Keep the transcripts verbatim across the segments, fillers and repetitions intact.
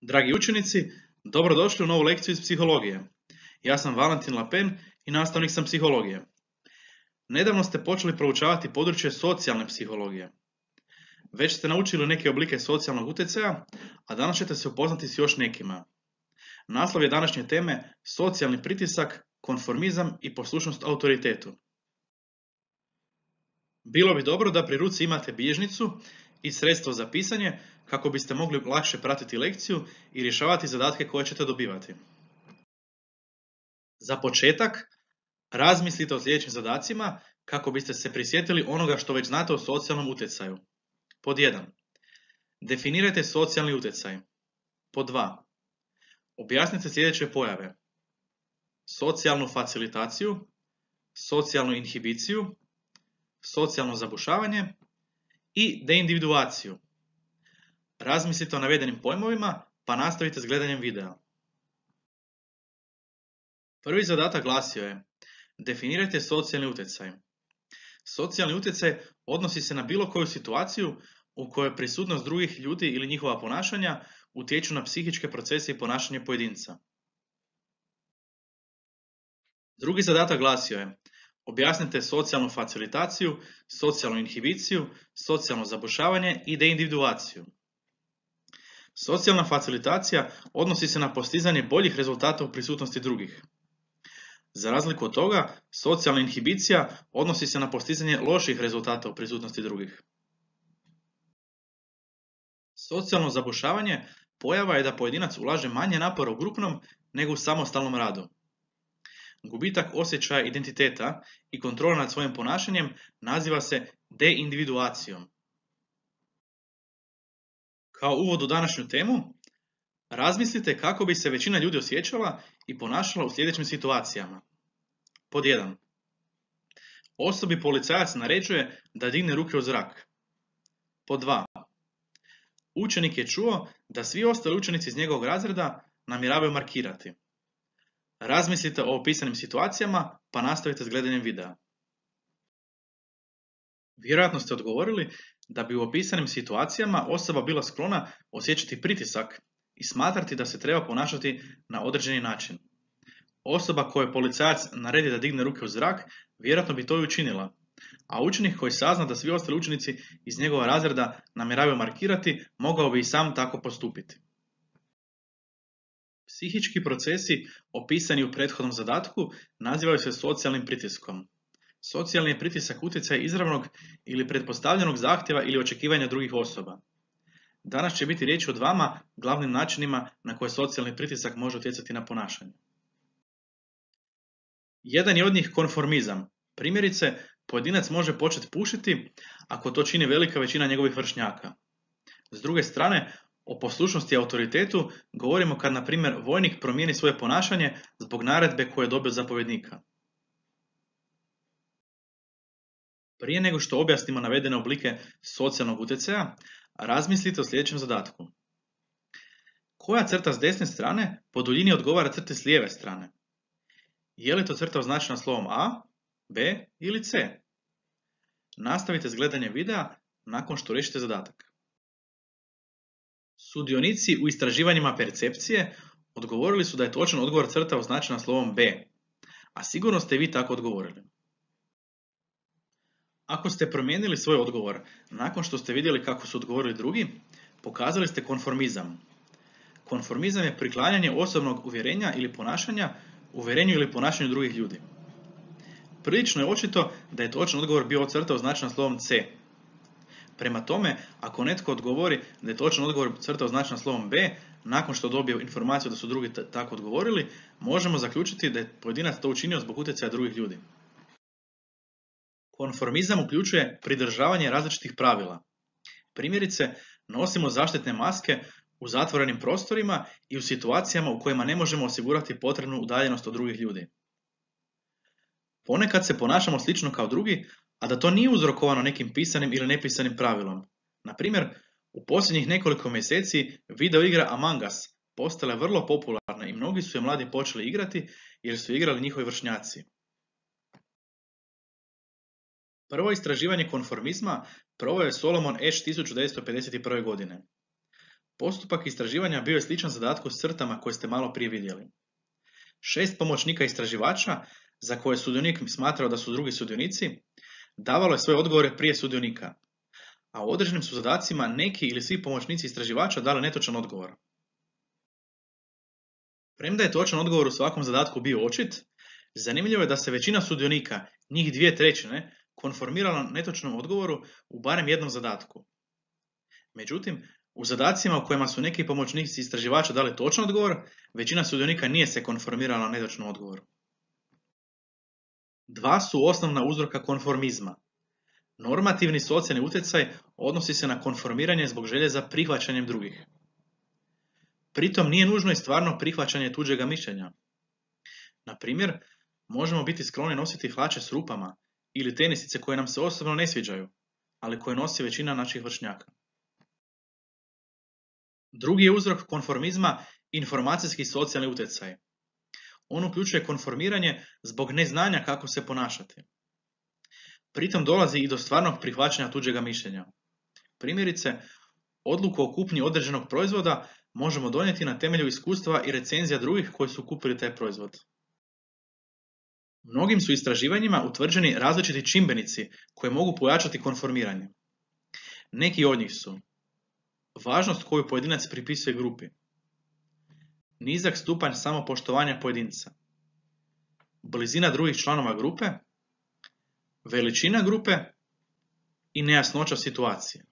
Dragi učenici, dobrodošli u novu lekciju iz psihologije. Ja sam Valentin Lapen i nastavnik sam psihologije. Nedavno ste počeli proučavati područje socijalne psihologije. Već ste naučili neke oblike socijalnog utjecaja, a danas ćete se upoznati s još nekima. Naslov je današnje teme socijalni pritisak, konformizam i poslušnost autoritetu. Bilo bi dobro da pri ruci imate bilježnicu i sredstvo za pisanje kako biste mogli lakše pratiti lekciju i rješavati zadatke koje ćete dobivati. Za početak, razmislite o sljedećim zadacima kako biste se prisjetili onoga što već znate o socijalnom utjecaju. Pod jedan. Definirajte socijalni utjecaj. Pod dva. Objasnite sljedeće pojave. Socijalnu facilitaciju, socijalnu inhibiciju, socijalno zabušavanje i deindividuaciju. Razmislite o navedenim pojmovima, pa nastavite s gledanjem videa. Prvi zadatak glasio je: definirajte socijalni utjecaj. Socijalni utjecaj odnosi se na bilo koju situaciju u kojoj prisutnost drugih ljudi ili njihova ponašanja utječu na psihičke procese i ponašanje pojedinca. Drugi zadatak glasio je: objasnite socijalnu facilitaciju, socijalnu inhibiciju, socijalno zabušavanje i deindividuaciju. Socijalna facilitacija odnosi se na postizanje boljih rezultata u prisutnosti drugih. Za razliku od toga, socijalna inhibicija odnosi se na postizanje loših rezultata u prisutnosti drugih. Socijalno zabušavanje pojava je da pojedinac ulaže manje napora u grupnom nego u samostalnom radu. Gubitak osjećaja identiteta i kontrola nad svojim ponašanjem naziva se deindividuacijom. Kao uvod u današnju temu, razmislite kako bi se većina ljudi osjećala i ponašala u sljedećim situacijama. Pod jedan. Osobi policajac naređuje da digne ruke u zrak. Pod dva. Učenik je čuo da svi ostali učenici iz njegovog razreda namjeravaju markirati. Razmislite o opisanim situacijama, pa nastavite s gledanjem videa. Vjerojatno ste odgovorili da bi u opisanim situacijama osoba bila sklona osjećati pritisak i smatrati da se treba ponašati na određeni način. Osoba kojoj policajac naredi da digne ruke u zrak, vjerojatno bi to i učinila, a učenik koji sazna da svi ostali učenici iz njegova razreda namjeravaju markirati, mogao bi i sam tako postupiti. Psihički procesi opisani u prethodnom zadatku nazivaju se socijalnim pritiskom. Socijalni je pritisak utjecaj izravnog ili pretpostavljenog zahtjeva ili očekivanja drugih osoba. Danas će biti riječ o dvama glavnim načinima na koje socijalni pritisak može utjecati na ponašanje. Jedan je od njih konformizam. Primjerice, pojedinac može početi pušiti ako to čini velika većina njegovih vršnjaka. S druge strane, o poslušnosti i autoritetu govorimo kad, na primjer, vojnik promijeni svoje ponašanje zbog naredbe koje je dobio od zapovjednika. Prije nego što objasnimo navedene oblike socijalnog utjecaja, razmislite o sljedećem zadatku. Koja crta s desne strane po duljini odgovara crti s lijeve strane? Je li to crta označena slovom A, B ili C? Nastavite s gledanjem videa nakon što riješite zadatak. Sudionici u istraživanjima percepcije odgovorili su da je točan odgovor crta označena slovom B, a sigurno ste i vi tako odgovorili. Ako ste promijenili svoj odgovor nakon što ste vidjeli kako su odgovorili drugi, pokazali ste konformizam. Konformizam je priklanjanje osobnog uvjerenja ili ponašanja uvjerenju ili ponašanju drugih ljudi. Prilično je očito da je točan odgovor bio crta označena slovom C. Prema tome, ako netko odgovori da je točan odgovor crta označena slovom B, nakon što dobije informaciju da su drugi tako odgovorili, možemo zaključiti da je pojedinac to učinio zbog utjecaja drugih ljudi. Konformizam uključuje pridržavanje različitih pravila. Primjerice, nosimo zaštitne maske u zatvorenim prostorima i u situacijama u kojima ne možemo osigurati potrebnu udaljenost od drugih ljudi. Ponekad se ponašamo slično kao drugi, a da to nije uzrokovano nekim pisanim ili nepisanim pravilom. Na primjer, u posljednjih nekoliko mjeseci video igra Among Us postala je vrlo popularna i mnogi su je mladi počeli igrati jer su igrali njihovi vršnjaci. Prvo istraživanje konformizma proveo je Solomon Asch tisuću devetsto pedeset prve. godine. Postupak istraživanja bio je sličan zadatku s crtama koje ste malo prije vidjeli. Šest pomoćnika istraživača, za koje sudionik smatrao da su drugi sudionici, davalo je svoje odgovore prije sudionika, a u određenim su zadacima neki ili svi pomoćnici istraživača dali netočan odgovor. Premda je točan odgovor u svakom zadatku bio očit, zanimljivo je da se većina sudionika, njih dvije trećine, konformirala netočnom odgovoru u barem jednom zadatku. Međutim, u zadacima u kojima su neki pomoćnici istraživača dali točan odgovor, većina sudionika nije se konformirala na netočnom odgovoru. Dva su osnovna uzroka konformizma. Normativni socijalni utjecaj odnosi se na konformiranje zbog želje za prihvaćanjem drugih. Pritom nije nužno i stvarno prihvaćanje tuđega mišljenja. Na primjer, možemo biti skloni nositi hlače s rupama ili tenisice koje nam se osobno ne sviđaju, ali koje nosi većina naših vršnjaka. Drugi je uzrok konformizma informacijski socijalni utjecaj. On uključuje konformiranje zbog neznanja kako se ponašati. Pritom dolazi i do stvarnog prihvaćanja tuđega mišljenja. Primjerice, odluku o kupnji određenog proizvoda možemo donijeti na temelju iskustva i recenzija drugih koji su kupili taj proizvod. Mnogim su istraživanjima utvrđeni različiti čimbenici koji mogu pojačati konformiranje. Neki od njih su važnost koju pojedinac pripisuje grupi, nizak stupanj samopoštovanja pojedinca, blizina drugih članova grupe, veličina grupe i nejasnoća situacije.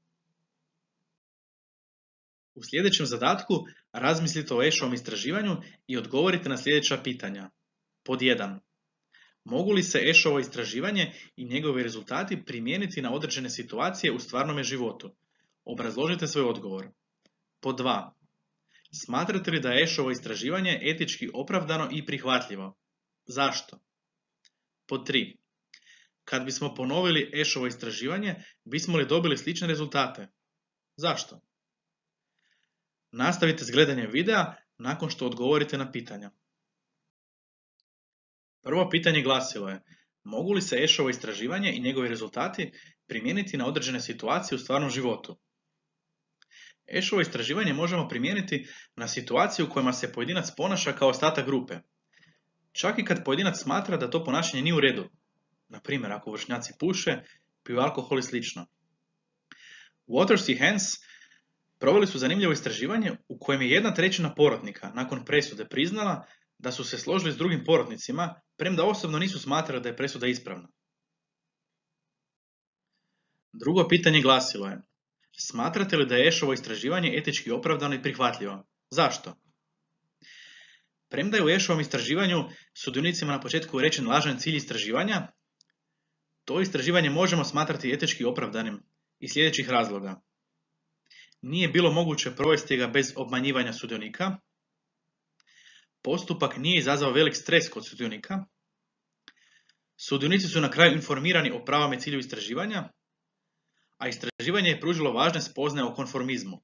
U sljedećem zadatku razmislite o Ashovom istraživanju i odgovorite na sljedeća pitanja. Pod jedan. Mogu li se Ashovo istraživanje i njegovi rezultati primijeniti na određene situacije u stvarnome životu? Obrazložite svoj odgovor. Pod dva. Smatrate li da je Ashovo istraživanje etički opravdano i prihvatljivo? Zašto? Pod tri. Kad bismo ponovili Ashovo istraživanje, bismo li dobili slične rezultate? Zašto? Nastavite s gledanjem videa nakon što odgovorite na pitanja. Prvo pitanje glasilo je: mogu li se Ashovo istraživanje i njegovi rezultati primijeniti na određene situacije u stvarnom životu? Ashovo istraživanje možemo primijeniti na situaciju u kojima se pojedinac ponaša kao ostatak grupe. Čak i kad pojedinac smatra da to ponašanje nije u redu. Na primjer, ako vršnjaci puše, piju alkohol i slično. Waters i Hans proveli su zanimljivo istraživanje u kojem je jedna trećina porotnika nakon presude priznala da su se složili s drugim porotnicima, premda osobno nisu smatrali da je presuda ispravna. Drugo pitanje glasilo je: smatrate li da je Ashovo istraživanje etički opravdano i prihvatljivo? Zašto? Premda je u Ashovom istraživanju sudionicima na početku rečen lažan cilj istraživanja, to istraživanje možemo smatrati etički opravdanim iz sljedećih razloga. Nije bilo moguće provesti ga bez obmanjivanja sudionika, postupak nije izazvao velik stres kod sudionika, sudionici su na kraju informirani o pravom i cilju istraživanja, a istraživanje je pružilo važne spoznaje o konformizmu.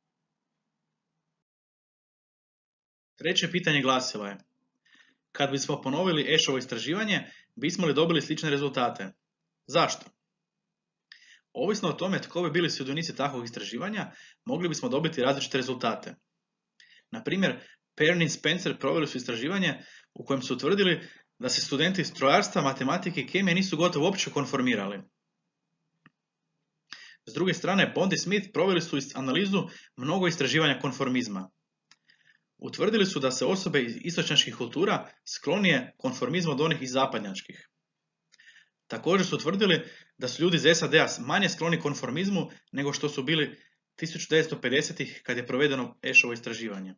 Treće pitanje glasilo je: kad bismo ponovili Ashovo istraživanje, bismo li dobili slične rezultate? Zašto? Ovisno o tome tko bi bili sudionici takvog istraživanja, mogli bismo dobiti različite rezultate. Na primjer, Perrin i Spencer proveli su istraživanje u kojem su utvrdili da se studenti strojarstva, matematike i kemije nisu gotovo uopće konformirali. S druge strane, Bond i Smith proveli su analizu mnogo istraživanja konformizma. Utvrdili su da se osobe iz istočnjačkih kultura sklonije konformizmu od onih iz zapadnjačkih. Također su utvrdili da su ljudi iz S A D-a manje skloni konformizmu nego što su bili tisuću devetsto pedesetih kad je provedeno Ashovo istraživanje.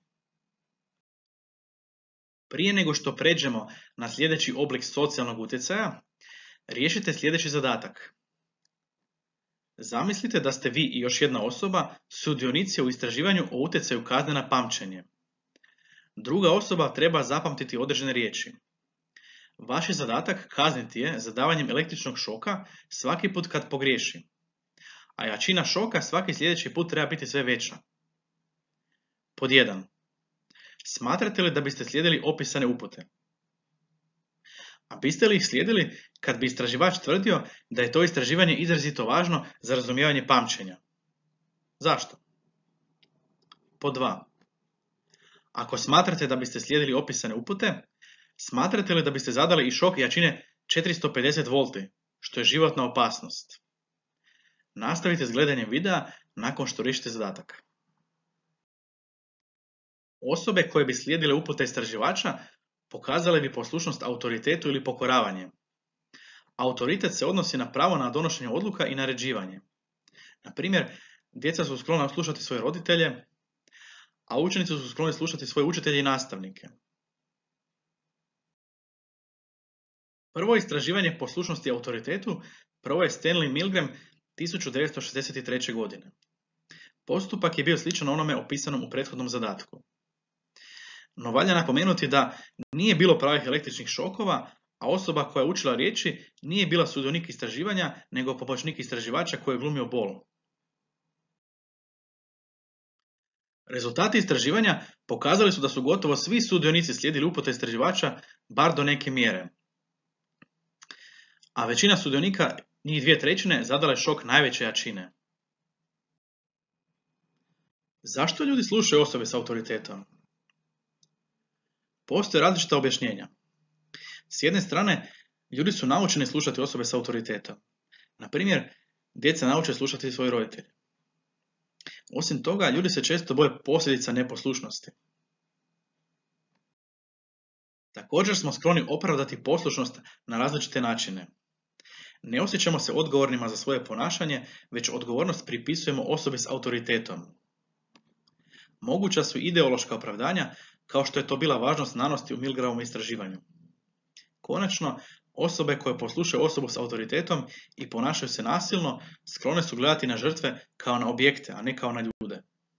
Prije nego što pređemo na sljedeći oblik socijalnog utjecaja, riješite sljedeći zadatak. Zamislite da ste vi i još jedna osoba sudionici u istraživanju o utjecaju kazne na pamćenje. Druga osoba treba zapamtiti određene riječi. Vaš je zadatak kazniti je za davanjem električnog šoka svaki put kad pogriješi, a jačina šoka svaki sljedeći put treba biti sve veća. Pod jedan. Smatrate li da biste slijedili opisane upute? A biste li ih slijedili kad bi istraživač tvrdio da je to istraživanje izrazito važno za razumijevanje pamćenja? Zašto? Pod dva. Ako smatrate da biste slijedili opisane upute, smatrate li da biste zadali i šok jačine četiristo pedeset volti, što je životna opasnost? Nastavite s gledanjem videa nakon što riješite zadatak. Osobe koje bi slijedile upute istraživača pokazale bi poslušnost autoritetu ili pokoravanje. Autoritet se odnosi na pravo na donošenje odluka i naređivanje. Na primjer, djeca su sklona slušati svoje roditelje, a učenici su skloni slušati svoje učitelje i nastavnike. Prvo istraživanje poslušnosti autoritetu proveo je Stanley Milgram tisuću devetsto šezdeset treće. godine. Postupak je bio sličan onome opisanom u prethodnom zadatku. No valja napomenuti da nije bilo pravih električnih šokova, a osoba koja je učila riječi nije bila sudionik istraživanja, nego pomoćnik istraživača koji je glumio bol. Rezultati istraživanja pokazali su da su gotovo svi sudionici slijedili upute istraživača bar do neke mjere. A većina sudionika, njih dvije trećine, zadala je šok najveće jačine. Zašto ljudi slušaju osobe s autoritetom? Postoje različita objašnjenja. S jedne strane, ljudi su naučeni slušati osobe s autoritetom. Na primjer, djeca nauče slušati svoje roditelje. Osim toga, ljudi se često boje posljedica neposlušnosti. Također smo skloni opravdati poslušnost na različite načine. Ne osjećamo se odgovornima za svoje ponašanje, već odgovornost pripisujemo osobi s autoritetom. Moguća su ideološka opravdanja, kao što je to bila važnost znanosti u Milgramovom istraživanju. Konačno, osobe koje poslušaju osobu s autoritetom i ponašaju se nasilno, sklone su gledati na žrtve kao na objekte, a ne kao na ljude.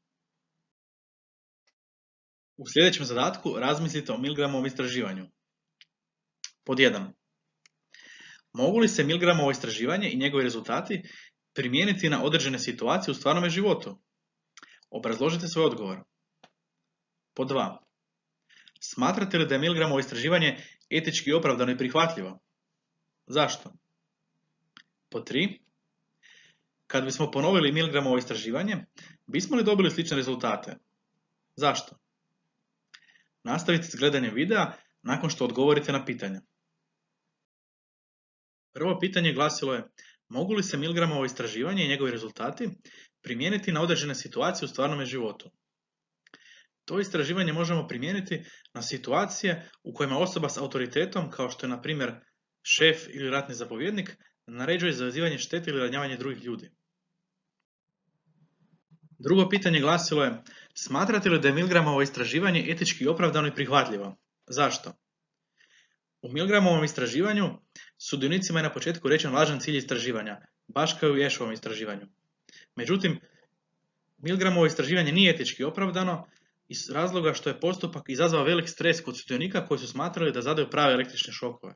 U sljedećem zadatku razmislite o Milgramovom istraživanju. Pod jedan. Mogu li se Milgramovo istraživanje i njegovi rezultati primijeniti na određene situacije u stvarnom životu? Obrazložite svoj odgovor. Pod dva. Smatrate li da je Milgramovo istraživanje etički opravdano i prihvatljivo? Zašto? Pod tri. Kad bismo ponovili Milgramovo istraživanje, bismo li dobili slične rezultate? Zašto? Nastavite s gledanjem videa nakon što odgovorite na pitanja. Prvo pitanje glasilo je: mogu li se Milgramovo istraživanje i njegovi rezultati primijeniti na određene situacije u stvarnom životu? To istraživanje možemo primijeniti na situacije u kojima osoba s autoritetom, kao što je na primjer šef ili ratni zapovjednik, naređuje izazivanje štete ili ranjavanje drugih ljudi. Drugo pitanje glasilo je: smatrate li da je Milgramovo istraživanje etički opravdano i prihvatljivo? Zašto? U Milgramovom istraživanju sudionicima je na početku rečen lažan cilj istraživanja, baš kao i u Ešovom istraživanju. Međutim, Milgramovo istraživanje nije etički opravdano iz razloga što je postupak izazvao velik stres kod sudionika koji su smatrali da zadaju prave električne šokove.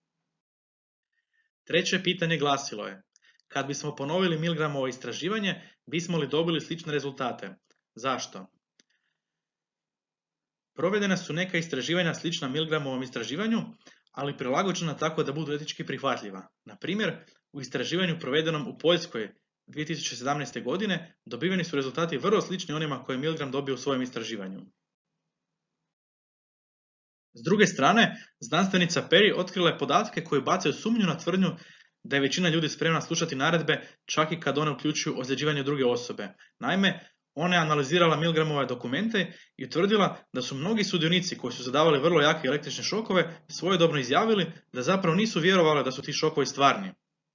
Treće pitanje glasilo je: kad bismo ponovili Milgramovo istraživanje, bismo li dobili slične rezultate? Zašto? Provedena su neka istraživanja slična Milgramovom istraživanju, ali prilagođena tako da budu etički prihvatljiva. Na primjer, u istraživanju provedenom u Poljskoj dvije tisuće sedamnaeste. godine dobiveni su rezultati vrlo slični onima koje je Milgram dobio u svojem istraživanju. S druge strane, znanstvenica Perry otkrila je podatke koji bacaju sumnju na tvrdnju da je većina ljudi spremna slušati naredbe čak i kad one uključuju ozljeđivanje druge osobe. Naime, ona je analizirala Milgramove dokumente i utvrdila da su mnogi sudionici koji su zadavali vrlo jake električne šokove svojedobno izjavili da zapravo nisu vjerovali da su ti šokovi stvarni.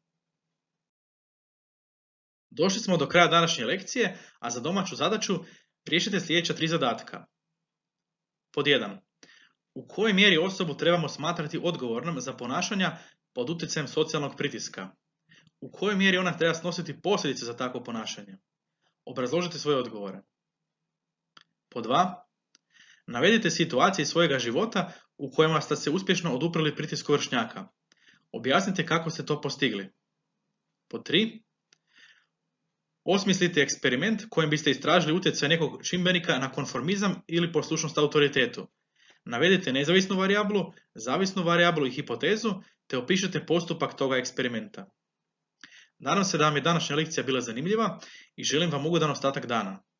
Došli smo do kraja današnje lekcije, a za domaću zadaću riješite sljedeća tri zadatka. Pod jedan. U kojoj mjeri osobu trebamo smatrati odgovornom za ponašanja pod utjecajem socijalnog pritiska? U kojoj mjeri ona treba snositi posljedice za takvo ponašanje? Obrazložite svoje odgovore. Pod dva. Navedite situacije iz svojega života u kojima ste se uspješno oduprli pritisku vršnjaka. Objasnite kako ste to postigli. Pod tri. Osmislite eksperiment kojim biste istražili utjecaj nekog čimbenika na konformizam ili poslušnost autoritetu. Navedite nezavisnu varijablu, zavisnu varijablu i hipotezu, te opišite postupak toga eksperimenta. Nadam se da vam je današnja lekcija bila zanimljiva i želim vam ugodan ostatak dana.